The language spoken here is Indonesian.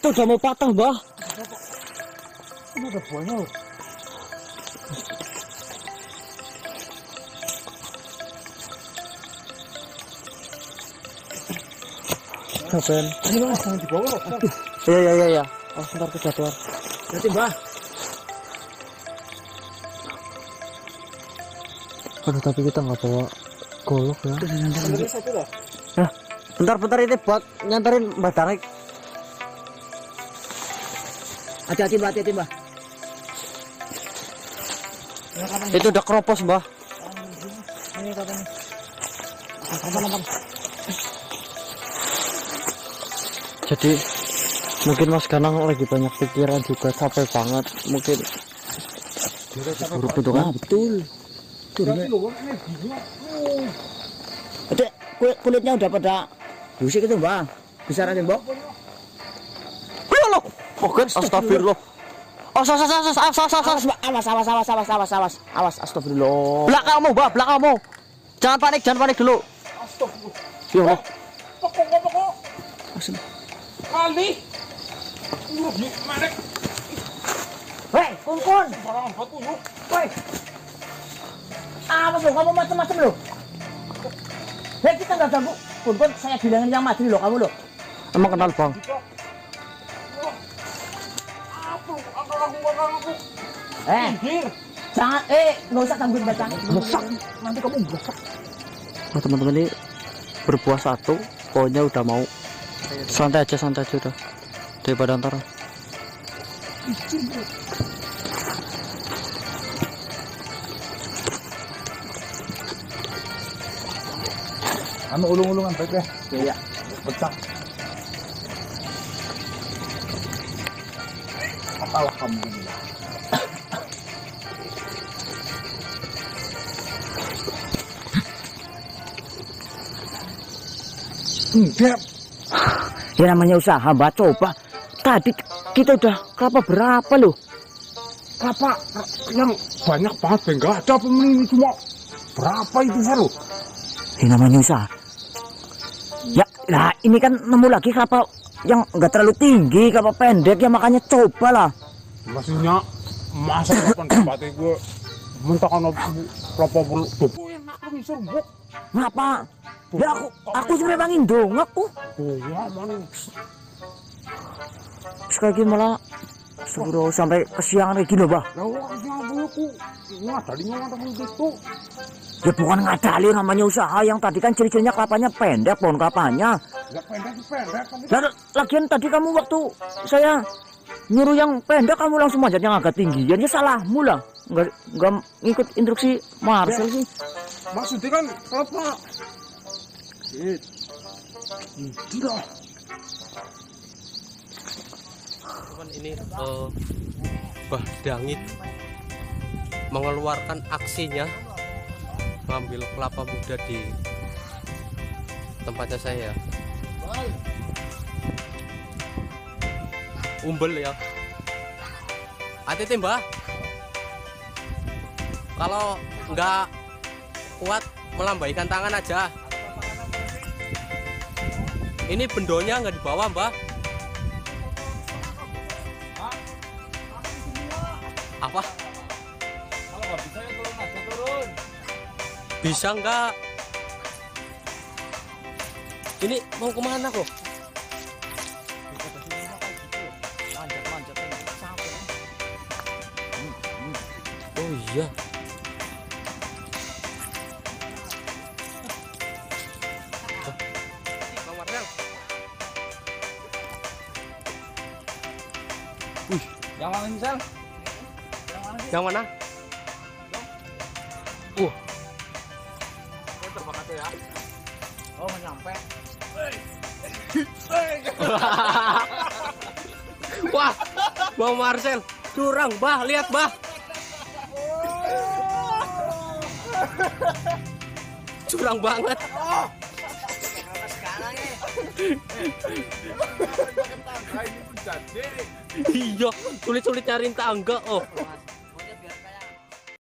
Itu udah mau patah, Mbah. Ini ada buahnya loh. Kapan? Ini Mas, jangan dibawa loh. Aduh. Iya. Oh, sebentar kejatuhan. Nanti Mbah. Aduh, tapi kita nggak bawa golok ya. Ini satu loh. Nah, bentar ini buat nyantarin Mbah Tarik. Hati-hati Mbah. Itu udah keropos, Mbah. Ini katanya. Apa? Jadi mungkin Mas Ganang lagi banyak pikiran juga, capek banget mungkin. Buruk itu kan? Betul. Adek, kulitnya udah pada busik itu Mbah. Bisa rasain Mbah? Ya Allah. Oh kan, astagfirullah. Oh, awas, astagfirullah. Belakangmu, Mbah, belakangmu. Jangan panik dulu. Astagfirullah. Ya Allah. Pokok. Kali. Mana? Hei, kun. Barang batu yuk. Hei. Apa tuh? Kamu macam-macam loh. Hei, kita nggak ganggu. Kun, saya bilangin yang mati loh kamu loh. Emang kenal, Bang? Jangan, nggak usah gangguin bacaan. Nanti kamu besak. Nah, teman-teman ini berbuah satu, pokoknya udah mau santai aja udah daripada ntar. Anu ulung-ulungan baik ya. Iya. Pecah. Apalah kamu ini. Enggak. Ya namanya usaha, Mbak, coba. Tadi kita udah kelapa berapa loh? Kelapa yang banyak banget, enggak ada pemilik cuma berapa itu baru? Ini namanya usaha. Ya, nah ini kan nemu lagi kelapa yang enggak terlalu tinggi, kelapa pendek ya, makanya cobalah. Maksudnya masa kapan dapatnya gue mentahkan kelapa bulu tuh enak kan misal mbok. Ngapa? Ya aku sebenarnya bangin dong aku. Oh ya mana? Sekali lagi malah suruh sampai kesiangan kayak gini, Bah. Ya orang siang aku ngadalinya ada itu. Ya bukan ngadali, namanya usaha. Yang tadi kan ciri-cirinya kelapanya pendek, pohon kelapanya. Ya pendek. Dan lagian tadi kamu waktu saya nyuruh yang pendek kamu langsung manjat yang agak tinggi. Jadi salahmu lah. Enggak ngikut instruksi Marcel sih. Maksudnya kan kelapa. Tidak. Teman ini Mbah Dangit mengeluarkan aksinya mengambil kelapa muda di tempatnya saya. Umbel ya. Hati-hati Mbah. Kalau nggak kuat melambaikan tangan aja. Ini bendonya nggak dibawa Mbah. Apa? Kalau nggak bisa ya turun aja turun. Bisa nggak? Ini mau kemana kok? Oh iya. Bang Marcel. Yang mana misal? Yang mana? Terbakat ya. Oh nyampe. Wah, Bang Marcel curang, Bah. Lihat, Bah. Curang banget. Iya, sulit-sulit nyariin tangga. Oh.